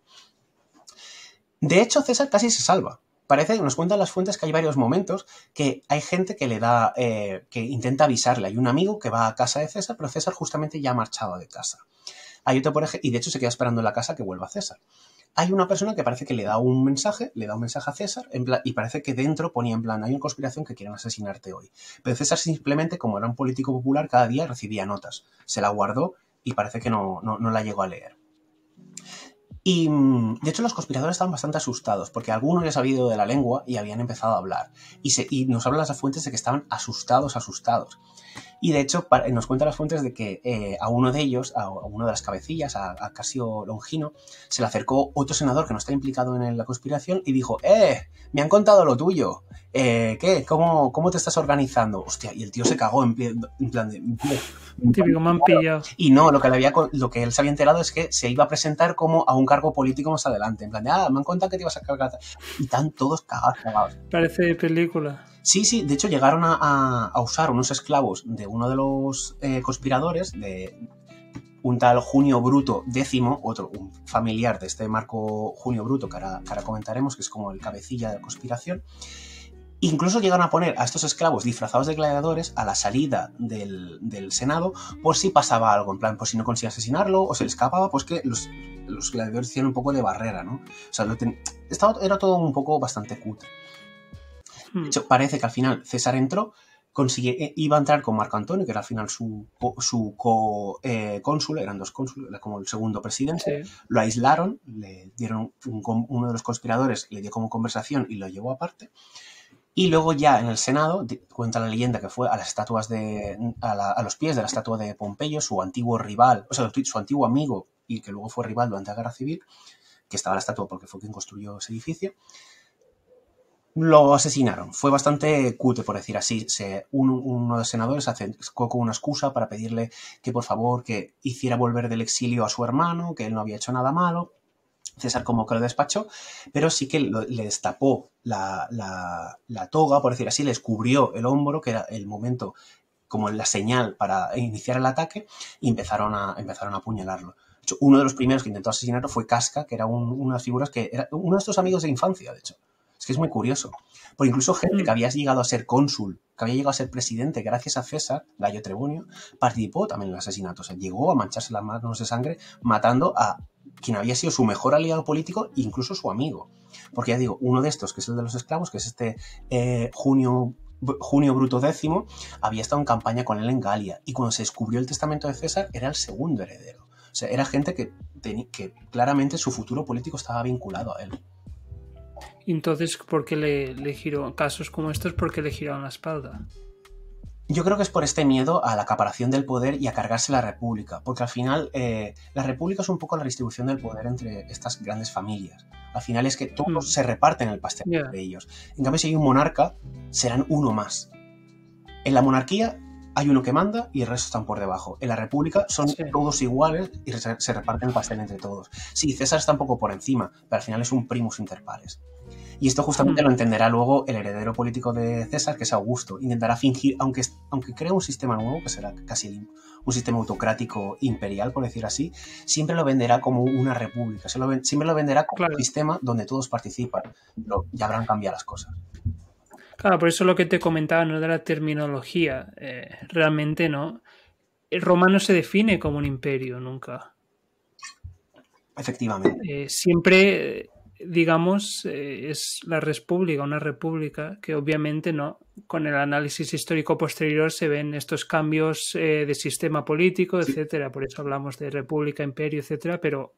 De hecho, César casi se salva. Parece que nos cuentan las fuentes que hay varios momentos que hay gente que le da, que intenta avisarle. Hay un amigo que va a casa de César, pero César justamente ya ha marchado de casa. Hay otro, por ejemplo, y de hecho se queda esperando en la casa que vuelva César. Hay una persona que parece que le da un mensaje a César, en plan, y parece que dentro ponía en plan, hay una conspiración que quieren asesinarte hoy. Pero César simplemente, como era un político popular, cada día recibía notas. Se la guardó y parece que no la llegó a leer. Y de hecho los conspiradores estaban bastante asustados porque algunos ya sabían de la lengua y habían empezado a hablar. Y nos hablan las fuentes de que estaban asustados. Y de hecho nos cuentan las fuentes de que a uno de ellos, a uno de las cabecillas, a Casio Longino, se le acercó otro senador que no está implicado en la conspiración y dijo, me han contado lo tuyo. ¿Qué? ¿Cómo te estás organizando? Hostia, y el tío se cagó en plan de... Típico, me han pillado. Y no, lo que él se había enterado es que se iba a presentar como a un cargo político más adelante. En plan de, me han contado que te ibas a cargar. Y están todos cagados. Parece de película. Sí, de hecho llegaron a usar unos esclavos de uno de los conspiradores, de un tal Junio Bruto X, un familiar de este Marco Junio Bruto, que ahora comentaremos, que es como el cabecilla de la conspiración. Incluso llegaron a poner a estos esclavos disfrazados de gladiadores a la salida del Senado por si pasaba algo, en plan, por si no conseguía asesinarlo o se le escapaba, pues que los gladiadores hicieron un poco de barrera, ¿no? O sea, era todo un poco bastante cutre. De hecho, parece que al final César entró, iba a entrar con Marco Antonio, que era al final su cónsul, eran 2 cónsules, era como el segundo presidente, Sí. lo aislaron, le dieron uno de los conspiradores, le dio como conversación y lo llevó aparte. Y luego ya en el Senado, cuenta la leyenda que fue a las estatuas a los pies de la estatua de Pompeyo, su antiguo rival, o sea, su antiguo amigo, y que luego fue rival durante la Guerra Civil, que estaba la estatua porque fue quien construyó ese edificio, lo asesinaron. Fue bastante cute, por decir así. Uno de los senadores acercó con una excusa para pedirle que por favor que hiciera volver del exilio a su hermano, que él no había hecho nada malo. César como que lo despachó, pero sí que le destapó la toga, por decir así, les cubrió el hombro, que era el momento, como la señal para iniciar el ataque, y empezaron a apuñalarlo. De hecho, uno de los primeros que intentó asesinarlo fue Casca, que era una figura que era uno de estos amigos de infancia, de hecho. Es que es muy curioso. Porque incluso gente que había llegado a ser cónsul, que había llegado a ser presidente gracias a César, Gayo Trebonio, participó también en el asesinato. O sea, llegó a mancharse las manos de sangre matando a quien había sido su mejor aliado político e incluso su amigo. Porque ya digo, uno de estos, que es el de los esclavos, que es este Junio Bruto X, había estado en campaña con él en Galia. Y cuando se descubrió el testamento de César, era el segundo heredero. O sea, era gente que claramente su futuro político estaba vinculado a él. Entonces, ¿por qué le giró? Casos como estos, ¿por qué le giraron la espalda? Yo creo que es por este miedo a la acaparación del poder y a cargarse la república, porque al final la república es un poco la distribución del poder entre estas grandes familias. Al final es que todos se reparten el pastel entre ellos. En cambio, si hay un monarca, serán uno más. En la monarquía hay uno que manda y el resto están por debajo. En la república son todos iguales y se reparten el pastel entre todos. Sí, César está un poco por encima, pero al final es un primus inter pares. Y esto justamente lo entenderá luego el heredero político de César, que es Augusto. Intentará fingir, aunque cree un sistema nuevo, que será casi un sistema autocrático imperial, por decir así, siempre lo venderá como una república. Siempre lo venderá como un sistema donde todos participan. Pero ya habrán cambiado las cosas. Claro, por eso lo que te comentaba, no de la terminología. Realmente no. Roma no se define como un imperio nunca. Efectivamente. Siempre, digamos, es la república, una república que obviamente no. Con el análisis histórico posterior se ven estos cambios de sistema político, etcétera. Por eso hablamos de república, imperio, etcétera. Pero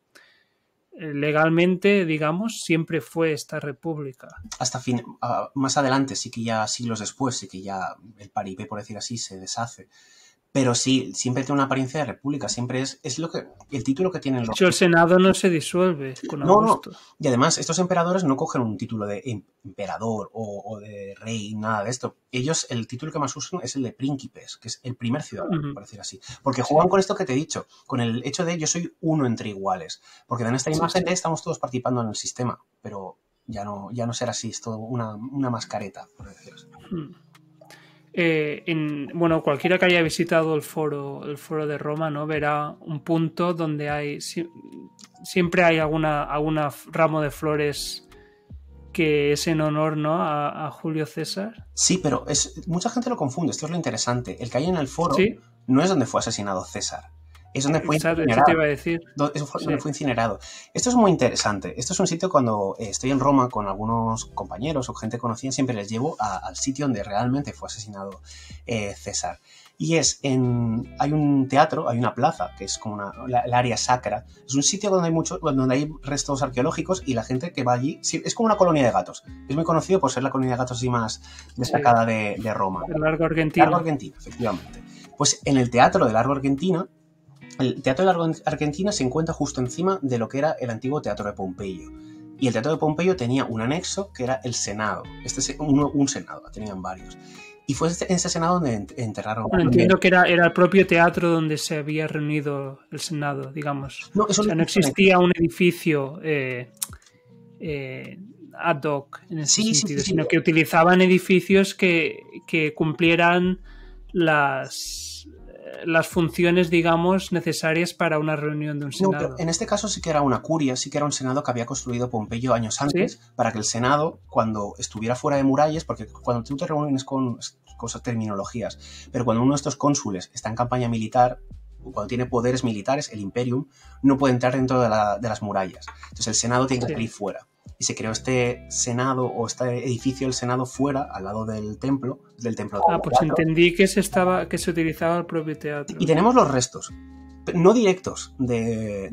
legalmente, digamos, siempre fue esta república. Hasta más adelante, sí que ya siglos después, sí que ya el paripé, por decir así, se deshace. Pero sí, siempre tiene una apariencia de república, siempre es lo que el título que tienen los... El Senado no se disuelve con Augusto. No. Y además, estos emperadores no cogen un título de emperador o de rey, nada de esto. Ellos, el título que más usan es el de príncipes, que es el primer ciudadano, por decir así. Porque juegan con esto que te he dicho, con el hecho de yo soy uno entre iguales. Porque dan esta imagen de estamos todos participando en el sistema, pero ya no será así, es todo una mascareta, por decirlo así. Bueno, cualquiera que haya visitado el foro de Roma, ¿no? Verá un punto donde siempre hay alguna ramo de flores que es en honor, ¿no? a Julio César. Sí, pero mucha gente lo confunde, esto es lo interesante. El que hay en el foro no es donde fue asesinado César. Es donde fue incinerado. Eso te iba a decir. Eso fue donde fue incinerado. Esto es muy interesante. Esto es un sitio cuando estoy en Roma con algunos compañeros o gente conocida, siempre les llevo al sitio donde realmente fue asesinado César. Y hay un teatro, hay una plaza, que es como el área sacra. Es un sitio donde hay restos arqueológicos y la gente que va allí, es como una colonia de gatos. Es muy conocido por ser la colonia de gatos así más destacada de Roma. El Largo Argentino. Largo Argentino, efectivamente. Pues en el teatro del Largo Argentino, el Teatro de Largo Argentina se encuentra justo encima de lo que era el antiguo Teatro de Pompeyo. Y el Teatro de Pompeyo tenía un anexo que era el Senado. Un Senado, tenían varios. Y fue en ese Senado donde enterraron... Bueno, entiendo que era el propio teatro donde se había reunido el Senado, digamos. No existía un edificio ad hoc en ese sentido, sino que utilizaban edificios que cumplieran las funciones, digamos, necesarias para una reunión de un Senado. No, pero en este caso sí que era una curia, sí que era un Senado que había construido Pompeyo años antes, para que el Senado, cuando estuviera fuera de murallas, porque cuando tú te reúnes con cosas, terminologías, pero cuando uno de estos cónsules está en campaña militar, cuando tiene poderes militares, el Imperium, no puede entrar dentro de las murallas. Entonces el Senado tiene que salir fuera. y se creó este senado o este edificio del senado fuera, al lado del templo. Pues entendí que se utilizaba el propio teatro. Y tenemos los restos, no directos de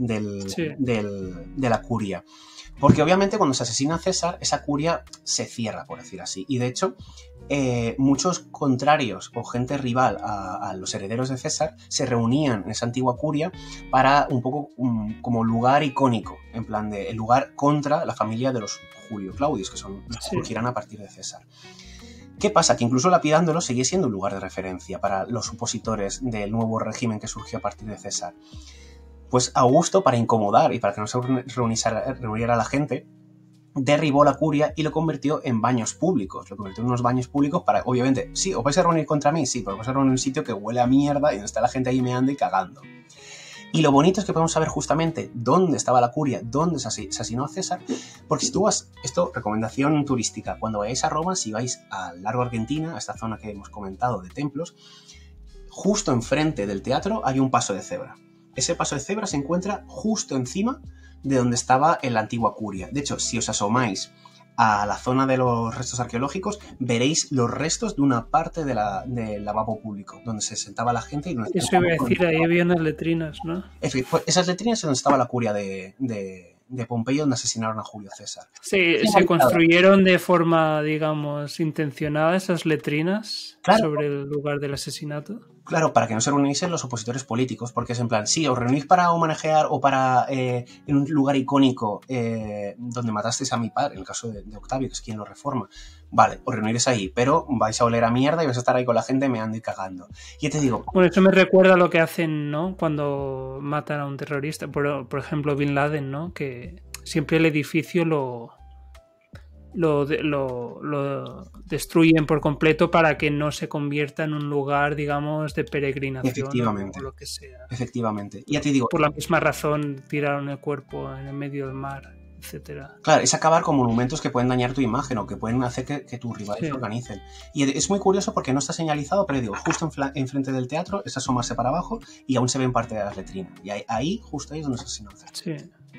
la curia. Porque obviamente cuando se asesina a César, esa curia se cierra, por decir así. Y de hecho, muchos contrarios o gente rival a los herederos de César se reunían en esa antigua curia para un poco como lugar icónico, en plan de el lugar contra la familia de los Julio Claudios, que son los que surgirán a partir de César. ¿Qué pasa? Que incluso lapidándolo sigue siendo un lugar de referencia para los opositores del nuevo régimen que surgió a partir de César. Pues Augusto, para incomodar y para que no se reuniera la gente, derribó la curia y lo convirtió en baños públicos. Lo convirtió en unos baños públicos para, obviamente, sí, os vais a reunir contra mí, sí, pero os vais a reunir en un sitio que huele a mierda y donde está la gente ahí meando y cagando. Y lo bonito es que podemos saber justamente dónde estaba la curia, dónde se asesinó a César, porque si tú vas, esto, recomendación turística, cuando vayáis a Roma, si vais al Largo Argentina, a esta zona que hemos comentado de templos, justo enfrente del teatro hay un paso de cebra. Ese paso de cebra se encuentra justo encima de donde estaba en la antigua curia. De hecho, si os asomáis a la zona de los restos arqueológicos, veréis los restos de una parte del lavabo público, donde se sentaba la gente. Y eso iba a decir, ahí había unas letrinas, ¿no? Esas letrinas es donde estaba la curia de Pompeyo, donde asesinaron a Julio César. Sí, se construyeron de forma, digamos, intencionada esas letrinas sobre el lugar del asesinato. Claro, para que no se reuniesen los opositores políticos, porque es en plan, sí, os reunís para homenajear o para en un lugar icónico donde matasteis a mi padre, en el caso de Octavio, que es quien lo reforma. Vale, os reuniréis ahí, pero vais a oler a mierda y vais a estar ahí con la gente meando y cagando. Y te digo... Bueno, eso me recuerda a lo que hacen, ¿no? Cuando matan a un terrorista, por ejemplo, Bin Laden, ¿no? Que siempre el edificio lo destruyen por completo para que no se convierta en un lugar, digamos, de peregrinación. Efectivamente. O lo que sea. Efectivamente. Y ya te digo... Por la misma razón tiraron el cuerpo en el medio del mar, etcétera. Claro, es acabar con monumentos que pueden dañar tu imagen o que pueden hacer que tus rivales se organicen. Y es muy curioso porque no está señalizado, pero digo, justo enfrente del teatro es asomarse para abajo y aún se ven parte de las letrinas. Y ahí, justo ahí es donde se asesinó. Sí.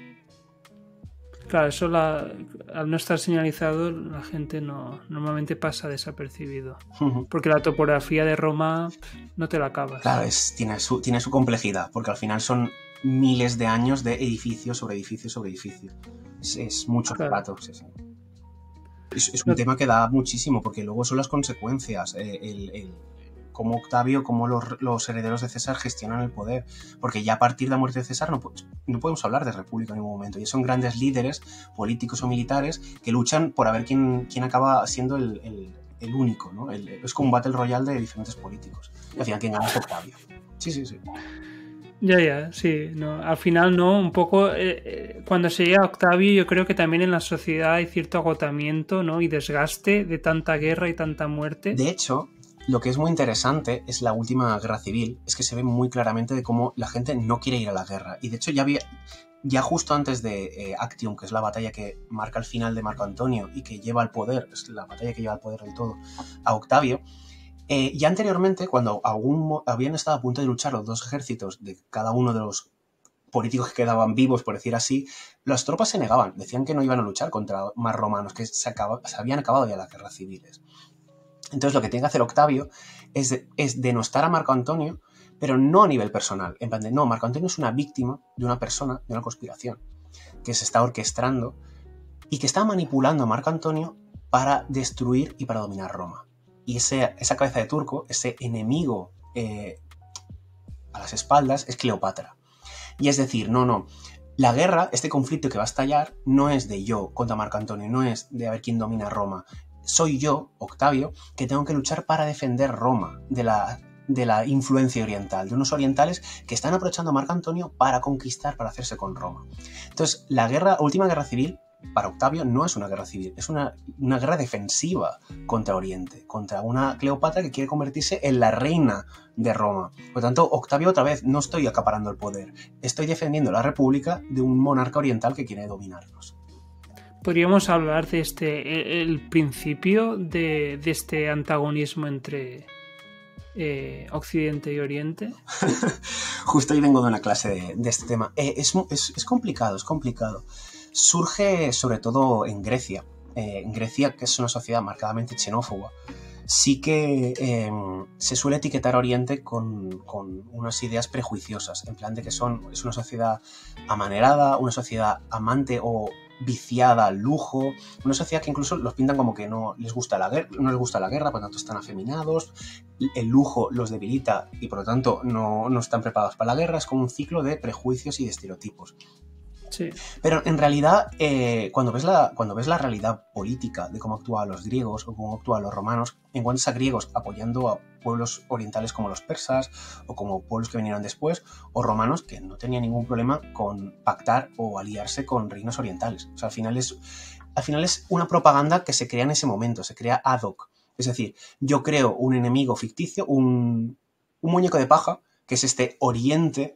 Claro, eso al no estar señalizado la gente normalmente pasa desapercibido. Porque la topografía de Roma no te la acabas. Claro, tiene su complejidad, porque al final son miles de años de edificio sobre edificio sobre edificio. Es mucho rato. Sí. Es un tema que da muchísimo, porque luego son las consecuencias. Cómo Octavio, cómo los herederos de César gestionan el poder. Porque ya a partir de la muerte de César no podemos hablar de república en ningún momento. Y son grandes líderes políticos o militares que luchan por a ver quién acaba siendo el único, ¿no? Es como un battle royale de diferentes políticos. Y al final, ¿quién gana es Octavio? Sí. Ya, sí. No. Al final, no, un poco... cuando se llega a Octavio, yo creo que también en la sociedad hay cierto agotamiento, ¿no? Y desgaste de tanta guerra y tanta muerte. De hecho... Lo que es muy interesante es la última guerra civil, es que se ve muy claramente de cómo la gente no quiere ir a la guerra. Y de hecho ya justo antes de Actium, que es la batalla que marca el final de Marco Antonio y que lleva al poder, es la batalla que lleva al poder del todo a Octavio, ya anteriormente, cuando habían estado a punto de luchar los dos ejércitos de cada uno de los políticos que quedaban vivos, por decir así, las tropas se negaban, decían que no iban a luchar contra más romanos, que se habían acabado ya las guerras civiles. Entonces lo que tiene que hacer Octavio es denostar a Marco Antonio, pero no a nivel personal. En plan de, no, Marco Antonio es una víctima de una persona, de una conspiración, que se está orquestando y que está manipulando a Marco Antonio para destruir y para dominar Roma. Y esa cabeza de turco, ese enemigo a las espaldas, es Cleopatra. Y es decir, no, la guerra, este conflicto que va a estallar, no es de yo contra Marco Antonio, no es de a ver quién domina Roma. Soy yo, Octavio, que tengo que luchar para defender Roma de la influencia oriental, de unos orientales que están aprovechando a Marco Antonio para conquistar, para hacerse con Roma. Entonces, la última guerra civil, para Octavio, no es una guerra civil, es una guerra defensiva contra Oriente, contra una Cleopatra que quiere convertirse en la reina de Roma. Por lo tanto, Octavio, otra vez, no estoy acaparando el poder, estoy defendiendo la república de un monarca oriental que quiere dominarnos. ¿Podríamos hablar de el principio de este antagonismo entre Occidente y Oriente? Justo hoy vengo de una clase de este tema. Es complicado. Surge sobre todo en Grecia. En Grecia, que es una sociedad marcadamente xenófoba, sí que se suele etiquetar a Oriente con unas ideas prejuiciosas, en plan de que es una sociedad amanerada, una sociedad amante o viciada al lujo, una sociedad que incluso los pintan como que no les gusta la guerra, por lo tanto están afeminados, el lujo los debilita y por lo tanto no están preparados para la guerra. Es como un ciclo de prejuicios y de estereotipos. Sí. Pero en realidad, cuando ves la realidad política de cómo actúan los griegos o cómo actúan los romanos, encuentras a griegos apoyando a pueblos orientales como los persas o como pueblos que vinieron después, o romanos que no tenían ningún problema con pactar o aliarse con reinos orientales. O sea, al final es una propaganda que se crea en ese momento, se crea ad hoc. Es decir, yo creo un enemigo ficticio, un muñeco de paja, que es este oriente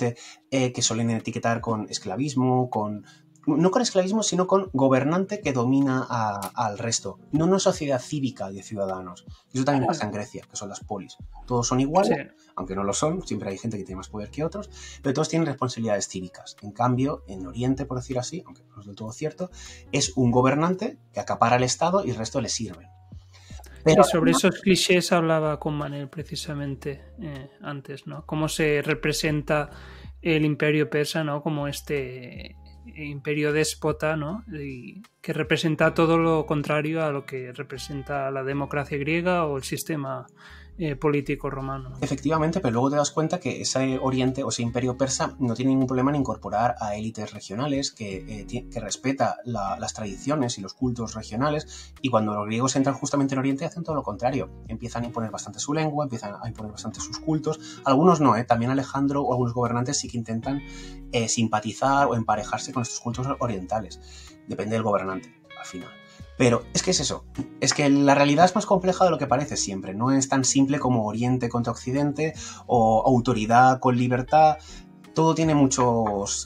que suelen etiquetar con esclavismo, no con esclavismo, sino con gobernante que domina al resto, no una sociedad cívica de ciudadanos. Eso también pasa en Grecia, que son las polis. Todos son iguales, sí, aunque no lo son, siempre hay gente que tiene más poder que otros, pero todos tienen responsabilidades cívicas. En cambio, en Oriente, por decir así, aunque no es del todo cierto, es un gobernante que acapara el Estado y el resto le sirven. Pero, sí, sobre esos clichés hablaba con Manel precisamente antes, ¿no? Cómo se representa el imperio persa, ¿no? Como este imperio déspota, ¿no? Y que representa todo lo contrario a lo que representa la democracia griega o el sistema político romano. Efectivamente, pero luego te das cuenta que ese Oriente o ese imperio persa no tiene ningún problema en incorporar a élites regionales, que respeta las tradiciones y los cultos regionales, y cuando los griegos entran justamente en Oriente hacen todo lo contrario. Empiezan a imponer bastante su lengua, empiezan a imponer bastante sus cultos. Algunos no, también Alejandro o algunos gobernantes sí que intentan simpatizar o emparejarse con estos cultos orientales. Depende del gobernante, al final. Pero es que es eso, es que la realidad es más compleja de lo que parece siempre, no es tan simple como Oriente contra Occidente o autoridad con libertad, todo tiene muchos,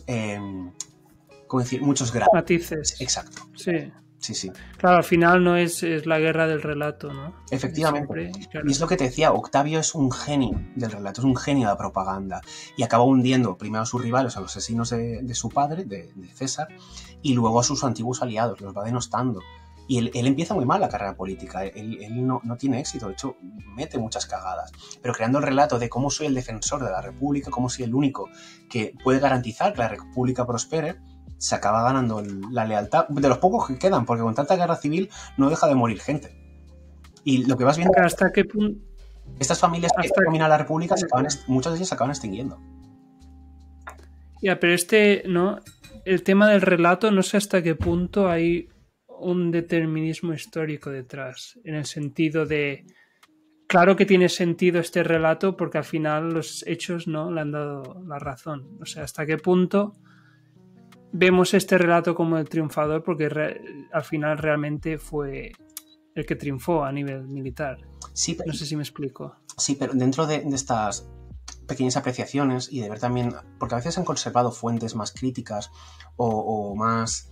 muchos grados. Matices. Exacto. Sí. Sí. Claro, al final no es la guerra del relato, ¿no? Efectivamente. Siempre, claro. Y es lo que te decía, Octavio es un genio del relato, es un genio de la propaganda. Y acaba hundiendo primero a sus rivales, a los asesinos de su padre, de César, y luego a sus antiguos aliados, los va denostando. Y él empieza muy mal la carrera política, él no tiene éxito, de hecho mete muchas cagadas, pero creando el relato de cómo soy el defensor de la República, cómo soy el único que puede garantizar que la República prospere, se acaba ganando la lealtad de los pocos que quedan, porque con tanta guerra civil no deja de morir gente. Y lo que vas viendo... ¿Hasta qué punto? Estas familias que dominan la República, muchas de ellas se acaban extinguiendo. Ya, pero ¿no? El tema del relato, no sé hasta qué punto hay un determinismo histórico detrás, en el sentido de, claro que tiene sentido este relato porque al final los hechos no le han dado la razón, o sea, hasta qué punto vemos este relato como el triunfador porque al final realmente fue el que triunfó a nivel militar. Sí, pero, no sé si me explico. Sí, pero dentro de estas pequeñas apreciaciones y de ver también, porque a veces han conservado fuentes más críticas o más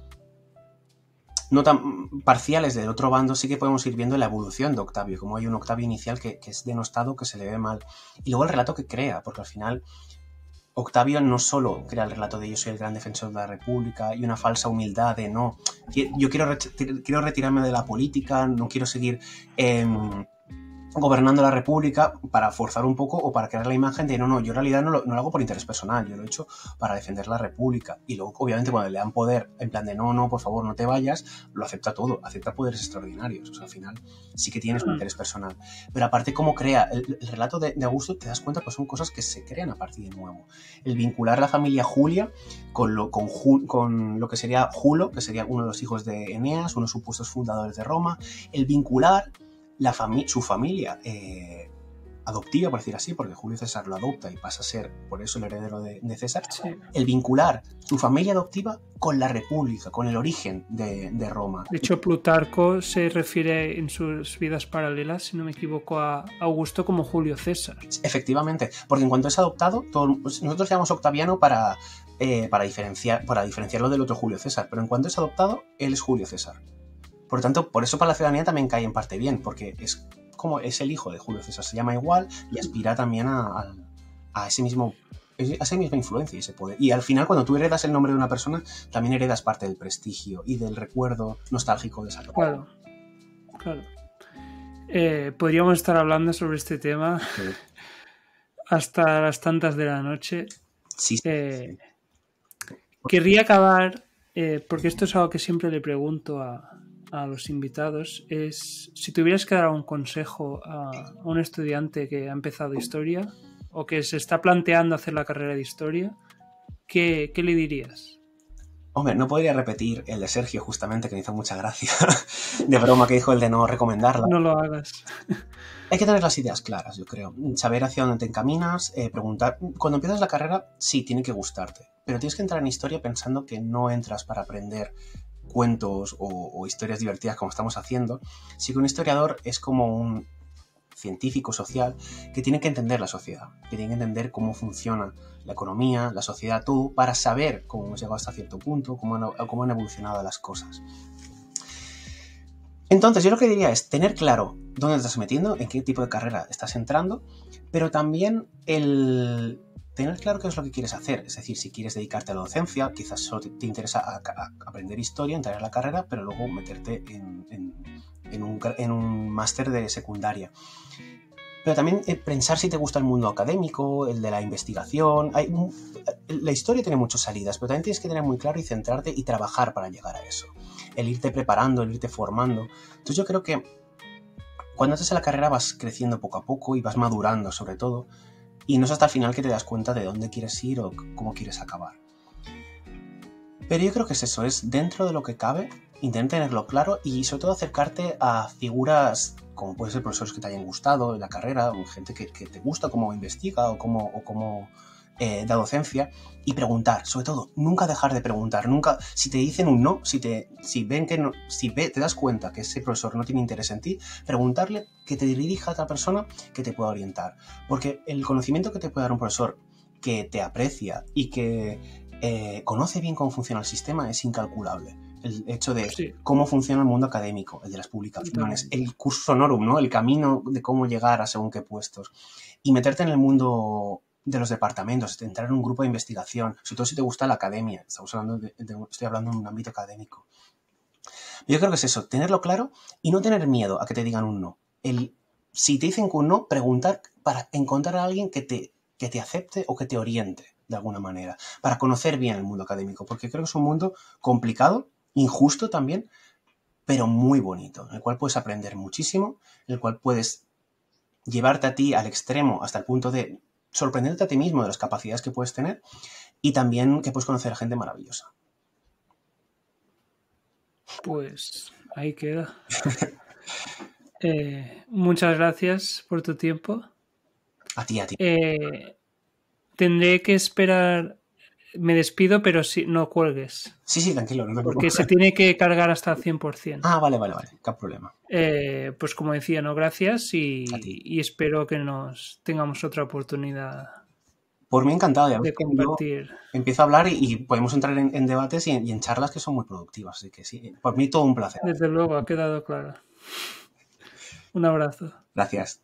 no tan parciales del otro bando, sí que podemos ir viendo la evolución de Octavio, como hay un Octavio inicial que es denostado, que se le ve mal, y luego el relato que crea, porque al final Octavio no solo crea el relato de yo soy el gran defensor de la República y una falsa humildad de no, yo quiero retirarme de la política, no quiero seguir gobernando la República para forzar un poco o para crear la imagen de no, yo en realidad no lo hago por interés personal, yo lo he hecho para defender la República. Y luego, obviamente, cuando le dan poder, en plan de no, por favor, no te vayas, lo acepta todo, acepta poderes extraordinarios. O sea, al final sí que tienes un interés personal. Pero aparte, cómo crea el relato de Augusto, te das cuenta que son cosas que se crean a partir de nuevo. El vincular la familia Julia con lo que sería Julo, que sería uno de los hijos de Eneas, uno de los supuestos fundadores de Roma, el vincular su familia adoptiva, por decir así, porque Julio César lo adopta y pasa a ser por eso el heredero de César, sí. El vincular su familia adoptiva con la República, con el origen de Roma. De hecho, Plutarco se refiere en sus vidas paralelas, si no me equivoco, a Augusto como Julio César. Efectivamente, porque en cuanto es adoptado, nosotros llamamos Octaviano para diferenciarlo del otro Julio César, pero en cuanto es adoptado, él es Julio César. Por lo tanto, por eso para la ciudadanía también cae en parte bien, porque es el hijo de Julio César, se llama igual y aspira también a ese mismo esa misma influencia y ese poder. Y al final, cuando tú heredas el nombre de una persona, también heredas parte del prestigio y del recuerdo nostálgico de esa persona. Claro. Podríamos estar hablando sobre este tema hasta las tantas de la noche. Sí. Querría acabar, porque esto es algo que siempre le pregunto a los invitados, es si tuvieras que dar un consejo a un estudiante que ha empezado historia o que se está planteando hacer la carrera de historia, ¿qué le dirías? Hombre, no podría repetir el de Sergio, justamente, que me hizo mucha gracia, de broma, que dijo el de no recomendarla. No lo hagas. Hay que tener las ideas claras, yo creo. Saber hacia dónde te encaminas, preguntar. Cuando empiezas la carrera, sí, tiene que gustarte. Pero tienes que entrar en historia pensando que no entras para aprender cuentos o historias divertidas como estamos haciendo. Sí que un historiador es como un científico social que tiene que entender la sociedad, que tiene que entender cómo funciona la economía, la sociedad, todo, para saber cómo hemos llegado hasta cierto punto, cómo han evolucionado las cosas. Entonces, yo lo que diría es tener claro dónde te estás metiendo, en qué tipo de carrera estás entrando, pero también el tener claro qué es lo que quieres hacer. Es decir, si quieres dedicarte a la docencia, quizás solo te interesa aprender historia, entrar en la carrera, pero luego meterte en un máster de secundaria. Pero también pensar si te gusta el mundo académico, el de la investigación. La historia tiene muchas salidas, pero también tienes que tener muy claro y centrarte y trabajar para llegar a eso. El irte preparando, el irte formando. Entonces yo creo que cuando haces la carrera vas creciendo poco a poco y vas madurando sobre todo. Y no es hasta el final que te das cuenta de dónde quieres ir o cómo quieres acabar. Pero yo creo que es eso, es dentro de lo que cabe, intentar tenerlo claro y sobre todo acercarte a figuras como pueden ser profesores que te hayan gustado en la carrera, o gente que te gusta cómo investiga o cómo da docencia, y preguntar, sobre todo, nunca dejar de preguntar, nunca, si te dicen un no, si ven que no, te das cuenta que ese profesor no tiene interés en ti, preguntarle que te dirija a otra persona que te pueda orientar, porque el conocimiento que te puede dar un profesor que te aprecia y que conoce bien cómo funciona el sistema es incalculable. El hecho de cómo funciona el mundo académico, el de las publicaciones, el cursus honorum, ¿no? El camino de cómo llegar a según qué puestos. Y meterte en el mundo de los departamentos, entrar en un grupo de investigación, sobre todo si te gusta la academia. Estoy hablando en un ámbito académico. Yo creo que es eso, tenerlo claro y no tener miedo a que te digan un no. Si te dicen un no, preguntar para encontrar a alguien que te acepte o que te oriente de alguna manera, para conocer bien el mundo académico, porque creo que es un mundo complicado, injusto también, pero muy bonito, en el cual puedes aprender muchísimo, en el cual puedes llevarte a ti al extremo hasta el punto de sorprenderte a ti mismo de las capacidades que puedes tener y también que puedes conocer a gente maravillosa. Pues ahí queda. Muchas gracias por tu tiempo. A ti. Tendré que esperar. Me despido, pero no cuelgues. Sí, tranquilo. No te porque se tiene que cargar hasta el 100%. Ah, vale. Qué problema. Pues como decía, no, gracias y espero que tengamos otra oportunidad. Por mí encantado de compartir. Empiezo a hablar y podemos entrar en debates y en charlas que son muy productivas. Así que sí, por mí todo un placer. Desde luego, ha quedado claro. Un abrazo. Gracias.